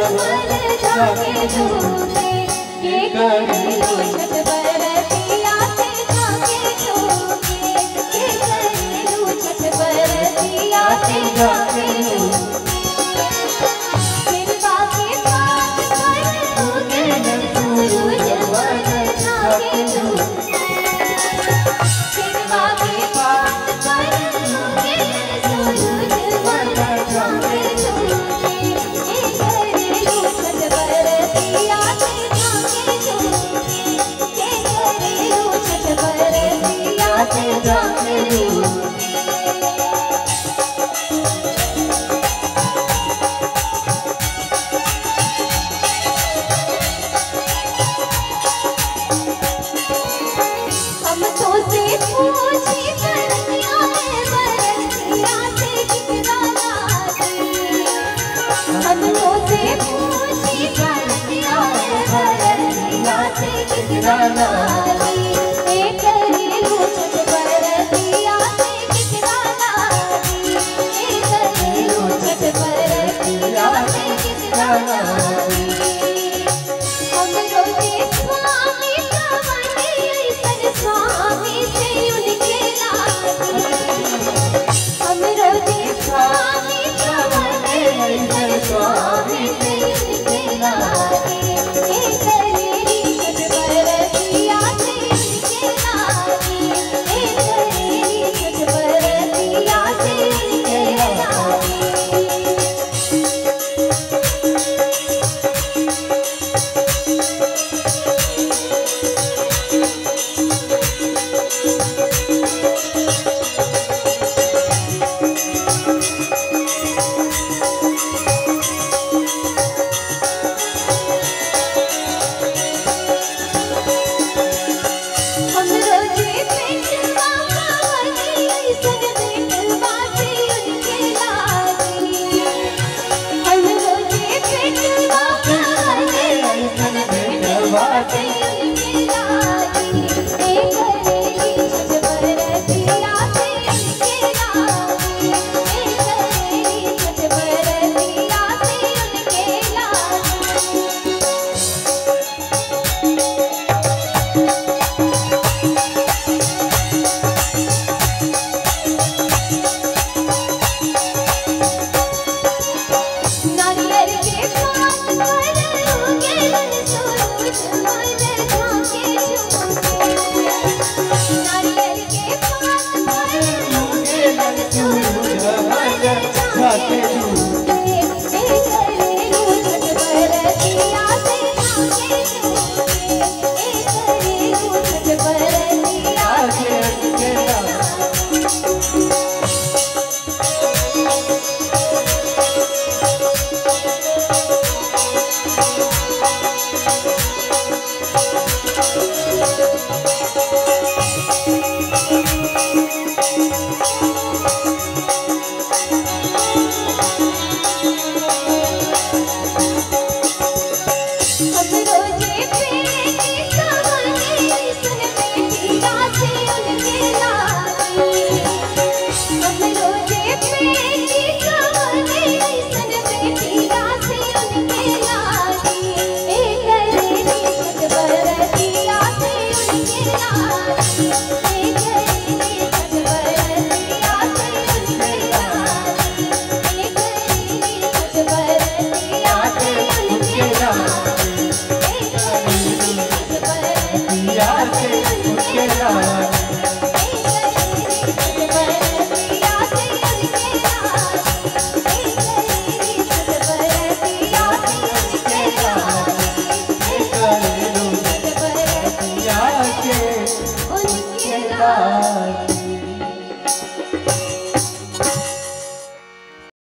झूमर जाके झूमे के करेलू छठ बरतिया से जाके झूमे के करेलू छठ बरतिया से जाके झूमे सिरवा के पास पर उगे सूरज मन जाके झूमे सिरवा के पास पर उगे सूरज मन जाके झूमे के करेलू छठ बरतिया से जाके झूमे के करेलू छठ बरतिया से जाके झूमे हम तो से पूछी करनिया है बरतिया से कितना लागी हम तो से पूछी करनिया है बरतिया से कितना लागी ए करेलू छठ बरतिया से कितना लागी ए करेलू छठ बरतिया से कितना लागी हम रोजे स्वामी कवने ऐसन स्वामी से उनके लागी हम रोजे स्वामी कवने ऐसन स्वामी से उनके लागी ए करेली छठ बरतिया से उनके लागी ए करेली छठ बरतिया से उनके लागी हम रोजे पेटवा कवने ऐसन पेटवा से उनके लागी हम रोजे पेटवा कवने ऐसन पेटवा से उनके लागी ए करेली छठ बरतिया से उनके लागी ए करेली छठ बरतिया से उनके लागी नारियल के पास पर उगे सूरज मन जाके झूमे नारियल के पास पर उगे सूरज मन जाके झूमे ए करेलू छठ बरतिया से जाके झूमे ए करेलू छठ बरतिया से उनके लागी हम रोजे पेटी कवने ऐसन पेटिया से उनके लागी हम रोजे पेटी कवने ऐसन पेटिया से उनके लागी ए करेली छठ बरतिया से उनके लागी ए करेली छठ बरतिया से उनके लागी ए करेली छठ बरतिया से उनके लागी उनके